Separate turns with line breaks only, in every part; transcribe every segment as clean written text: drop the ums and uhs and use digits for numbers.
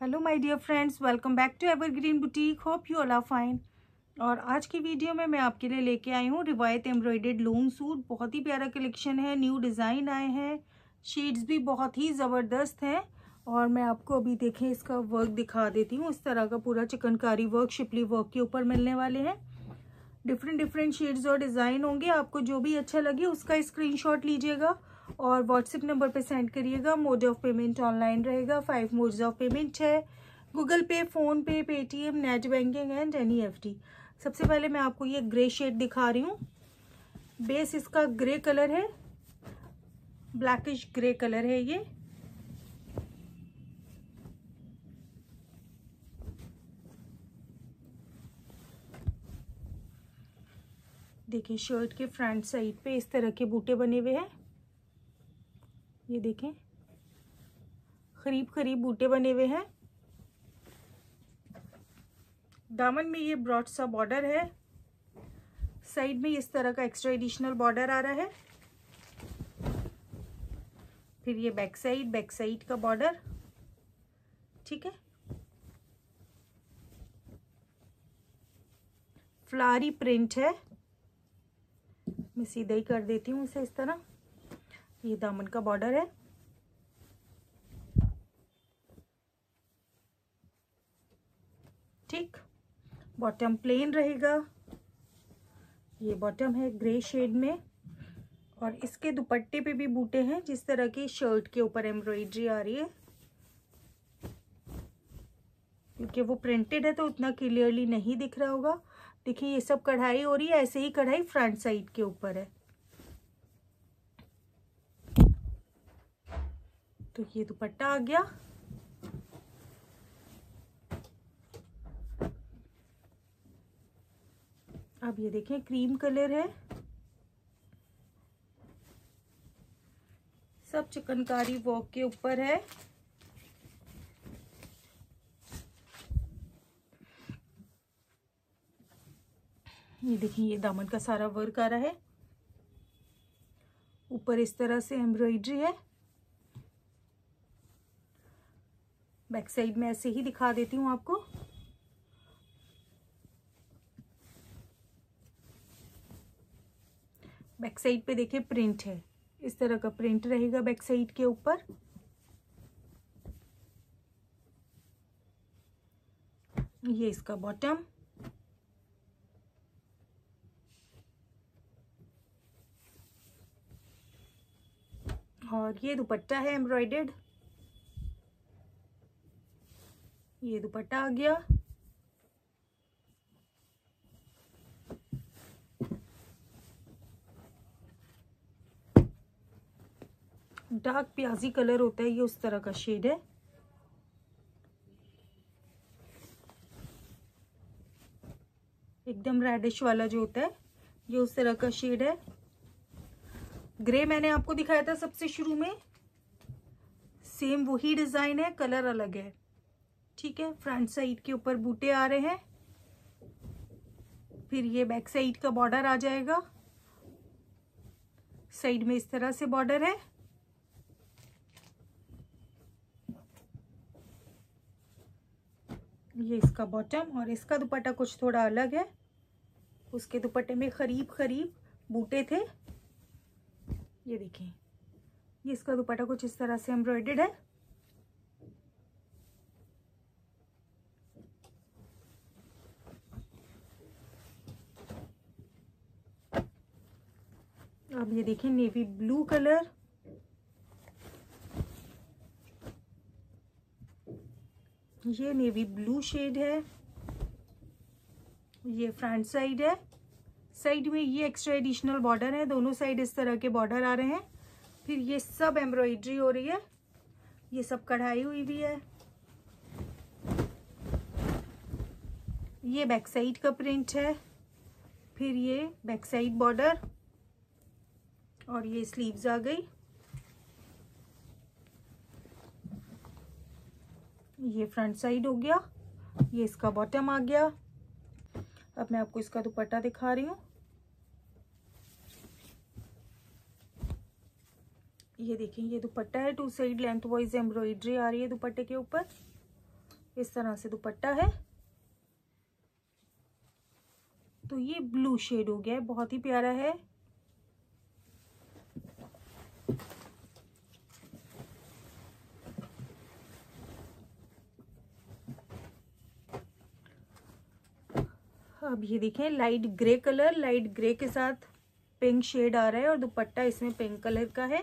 Hello my dear friends, welcome back to evergreen boutique. Hope you all are fine. और आज की video में मैं आपके लिए लेके आई हूँ रिवायत एम्ब्रॉयडर्ड लूम सूट। बहुत ही प्यारा कलेक्शन है, न्यू डिज़ाइन आए हैं, शेड्स भी बहुत ही ज़बरदस्त हैं। और मैं आपको अभी देखें इसका वर्क दिखा देती हूँ। इस तरह का पूरा चिकनकारी वर्क शिपली वर्क के ऊपर मिलने वाले हैं। डिफरेंट शेड्स और डिज़ाइन होंगे। आपको जो भी अच्छा लगे उसका स्क्रीनशॉट लीजिएगा और व्हाट्सएप नंबर पे सेंड करिएगा। मोड ऑफ पेमेंट ऑनलाइन रहेगा। 5 मोड्स ऑफ पेमेंट है, Google Pay, PhonePe, Paytm, net banking and NEFT। सबसे पहले मैं आपको ये ग्रे शेड दिखा रही हूँ। बेस इसका ग्रे कलर है, ब्लैकिश ग्रे कलर है ये। देखिए शर्ट के फ्रंट साइड पे इस तरह के बूटे बने हुए हैं। ये देखें करीब बूटे बने हुए हैं। दामन में ये ब्रॉड सा बॉर्डर है। साइड में इस तरह का एक्स्ट्रा एडिशनल बॉर्डर आ रहा है। फिर ये बैक साइड का बॉर्डर, ठीक है। फ्लावरी प्रिंट है। मैं सीधा ही कर देती हूँ इसे इस तरह। ये दामन का बॉर्डर है। ठीक, बॉटम प्लेन रहेगा। ये बॉटम है ग्रे शेड में और इसके दुपट्टे पे भी बूटे हैं। जिस तरह की शर्ट के ऊपर एम्ब्रॉयडरी आ रही है, क्योंकि वो प्रिंटेड है तो उतना क्लियरली नहीं दिख रहा होगा। देखिए ये सब कढ़ाई हो रही है। ऐसे ही कढ़ाई फ्रंट साइड के ऊपर है। तो ये दुपट्टा आ गया। अब ये देखें क्रीम कलर है। सब चिकनकारी वर्क के ऊपर है। ये देखिए ये दामन का सारा वर्क आ रहा है। ऊपर इस तरह से एम्ब्रॉयडरी है। बैक साइड में ऐसे ही दिखा देती हूँ आपको। बैक साइड पे देखिए प्रिंट है। इस तरह का प्रिंट रहेगा बैक साइड के ऊपर। ये इसका बॉटम। और ये दुपट्टा है एम्ब्रॉयडर्ड। ये दुपट्टा आ गया। डार्क प्याजी कलर होता है ये, उस तरह का शेड है। एकदम रेडिश वाला जो होता है ये उस तरह का शेड है। ग्रे मैंने आपको दिखाया था सबसे शुरू में। सेम वही डिजाइन है, कलर अलग है, ठीक है। फ्रंट साइड के ऊपर बूटे आ रहे हैं। फिर ये बैक साइड का बॉर्डर आ जाएगा। साइड में इस तरह से बॉर्डर है। ये इसका बॉटम और इसका दुपट्टा कुछ थोड़ा अलग है। उसके दुपट्टे में करीब बूटे थे। ये देखें ये इसका दुपट्टा कुछ इस तरह से एम्ब्रॉयडर्ड है। अब ये देखें नेवी ब्लू कलर। ये नेवी ब्लू शेड है। ये फ्रंट साइड है। साइड में ये एक्स्ट्रा एडिशनल बॉर्डर है। दोनों साइड इस तरह के बॉर्डर आ रहे हैं। फिर ये सब एम्ब्रॉयडरी हो रही है। ये सब कढ़ाई हुई भी है। ये बैक साइड का प्रिंट है। फिर ये बैक साइड बॉर्डर और ये स्लीव्स आ गई। ये फ्रंट साइड हो गया। ये इसका बॉटम आ गया। अब मैं आपको इसका दुपट्टा दिखा रही हूँ। ये देखिए ये दुपट्टा है। 2 साइड लेंथ वाइज एम्ब्रॉयडरी आ रही है दुपट्टे के ऊपर। इस तरह से दुपट्टा है। तो ये ब्लू शेड हो गया है, बहुत ही प्यारा है। अब ये देखें light grey colour, light grey के साथ पिंक शेड आ रहा है और दुपट्टा इसमें पिंक कलर का है।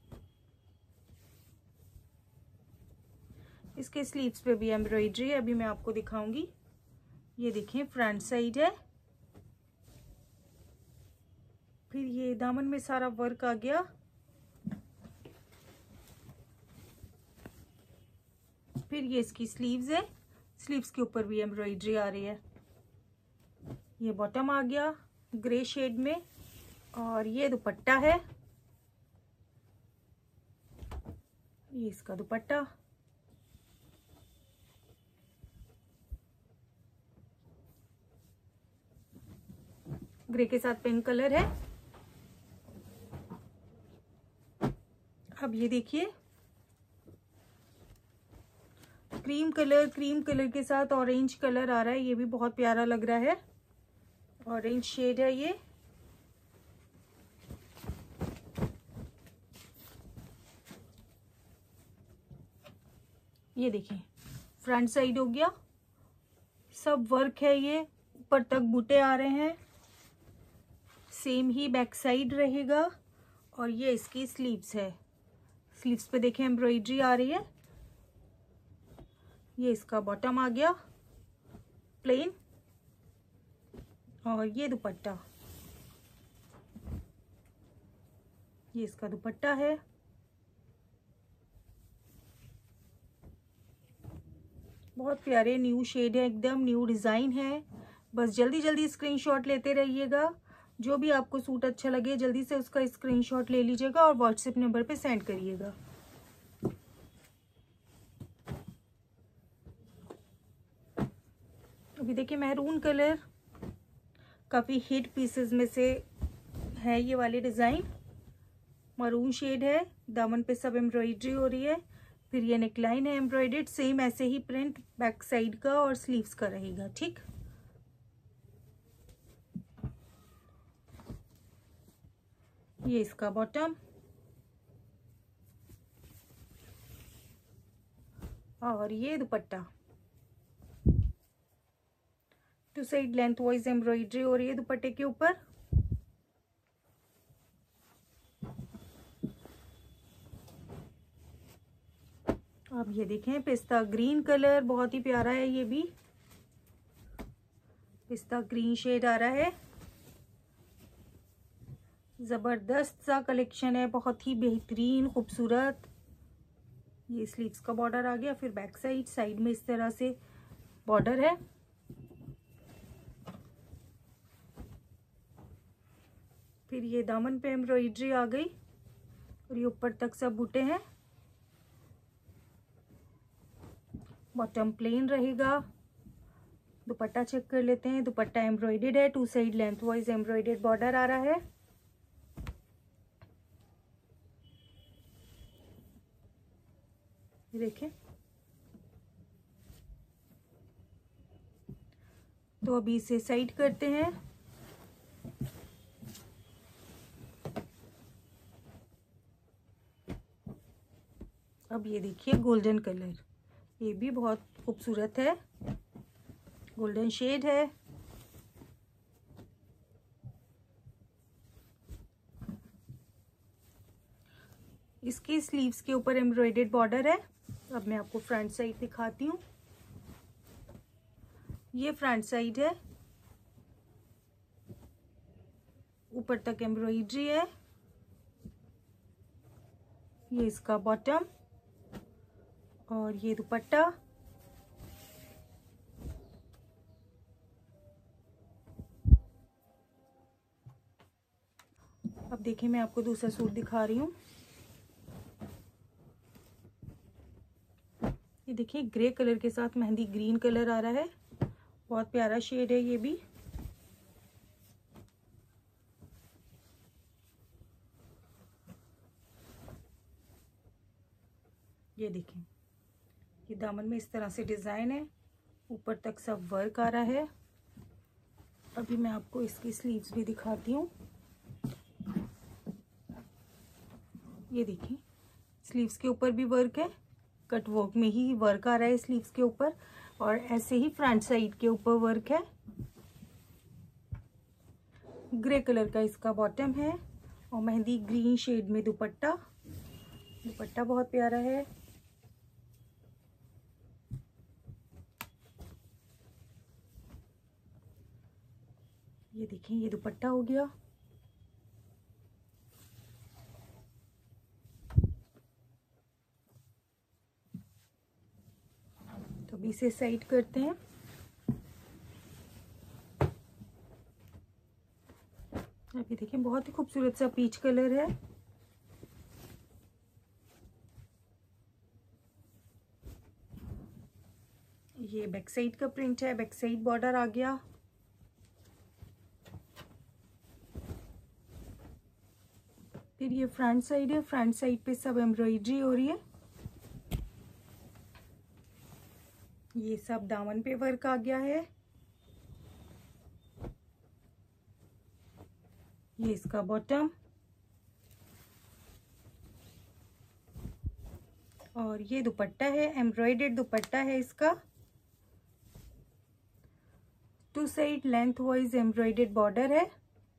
इसके स्लीव्स पे भी एम्ब्रॉयडरी है, अभी मैं आपको दिखाऊंगी। ये देखें फ्रंट साइड है, फिर ये दामन में सारा वर्क आ गया। फिर ये इसकी स्लीव्स है, स्लीव्स के ऊपर भी एम्ब्रॉयडरी आ रही है। ये बॉटम आ गया ग्रे शेड में और ये दुपट्टा है। ये इसका दुपट्टा, ग्रे के साथ पिंक कलर है। अब ये देखिए क्रीम कलर के साथ ऑरेंज कलर आ रहा है, ये भी बहुत प्यारा लग रहा है। ऑरेंज शेड है ये। ये देखिए फ्रंट साइड हो गया, सब वर्क है, ये ऊपर तक बूटे आ रहे हैं। सेम ही बैक साइड रहेगा और ये इसकी स्लीव्स है। स्लीव्स पे देखें एम्ब्रॉयडरी आ रही है। ये इसका बॉटम आ गया प्लेन और ये दुपट्टा, ये इसका दुपट्टा है। बहुत प्यारे न्यू शेड है, एकदम न्यू डिज़ाइन है। बस जल्दी जल्दी स्क्रीनशॉट लेते रहिएगा। जो भी आपको सूट अच्छा लगे जल्दी से उसका स्क्रीनशॉट ले लीजिएगा और व्हाट्सएप नंबर पे सेंड करिएगा। अभी देखिए मैरून कलर, काफ़ी हिट पीसेस में से है ये वाली डिज़ाइन। मरून शेड है, दामन पे सब एम्ब्रॉयडरी हो रही है। फिर ये नेकलाइन है एम्ब्रॉयडर्ड, सेम ऐसे ही प्रिंट बैक साइड का और स्लीव्स का रहेगा। ठीक, ये इसका बॉटम और ये dupatta. Two side lengthwise embroidery हो रही है दुपट्टे के ऊपर। अब ये देखें पिस्ता ग्रीन कलर, बहुत ही प्यारा है, ये भी पिस्ता ग्रीन शेड आ रहा है। जबरदस्त सा कलेक्शन है, बहुत ही बेहतरीन खूबसूरत। ये स्लीव्स का बॉर्डर आ गया, फिर बैक साइड में इस तरह से बॉर्डर है। फिर ये दामन पे एम्ब्रॉयडरी आ गई और ये ऊपर तक सब बूटे हैं। बॉटम प्लेन रहेगा। दुपट्टा चेक कर लेते हैं। दुपट्टा एम्ब्रॉयडर्ड है, two side lengthwise embroidered border आ रहा है। ये देखें, तो अभी इसे साइड करते हैं। अब ये देखिए गोल्डन कलर, ये भी बहुत खूबसूरत है, गोल्डन शेड है। इसकी स्लीव्स के ऊपर एम्ब्रॉयडर्ड बॉर्डर है। अब मैं आपको फ्रंट साइड दिखाती हूँ। ये फ्रंट साइड है, ऊपर तक एम्ब्रॉयडरी है। ये इसका बॉटम और ये दुपट्टा। अब देखिए मैं आपको दूसरा सूट दिखा रही हूँ। ये देखिए ग्रे कलर के साथ मेहंदी ग्रीन कलर आ रहा है, बहुत प्यारा शेड है ये भी। ये देखें ये दामन में इस तरह से डिज़ाइन है, ऊपर तक सब वर्क आ रहा है। अभी मैं आपको इसकी स्लीव्स भी दिखाती हूँ। ये देखिए, स्लीव्स के ऊपर भी वर्क है, कट वर्क में ही वर्क आ रहा है स्लीव्स के ऊपर, और ऐसे ही फ्रंट साइड के ऊपर वर्क है। ग्रे कलर का इसका बॉटम है और मेहंदी ग्रीन शेड में दुपट्टा। दुपट्टा बहुत प्यारा है। ये देखिए, ये दुपट्टा हो गया। तो अभी इसे साइड करते हैं। अभी देखिए, बहुत ही खूबसूरत सा पीच कलर है। ये बैक साइड का प्रिंट है, बैक साइड बॉर्डर आ गया। फिर ये फ्रंट साइड है, फ्रंट साइड पे सब एम्ब्रॉयडरी हो रही है। ये सब दामन पे वर्क आ गया है। ये इसका बॉटम, और ये दुपट्टा है, एम्ब्रॉयडर्ड दुपट्टा है इसका। Two side lengthwise embroidered border है।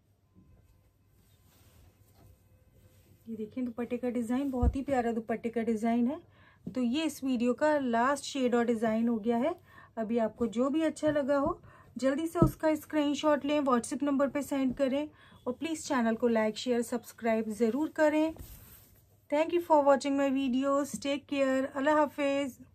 ये देखिए, दुपट्टे का डिजाइन बहुत ही प्यारा दुपट्टे का डिजाइन है। तो ये इस वीडियो का लास्ट शेड और डिजाइन हो गया है। अभी आपको जो भी अच्छा लगा हो जल्दी से उसका स्क्रीनशॉट लें, व्हाट्सएप नंबर पे सेंड करें, और प्लीज़ चैनल को लाइक शेयर सब्सक्राइब ज़रूर करें। Thank you for watching my videos. Take care. अल्लाह हाफिज़।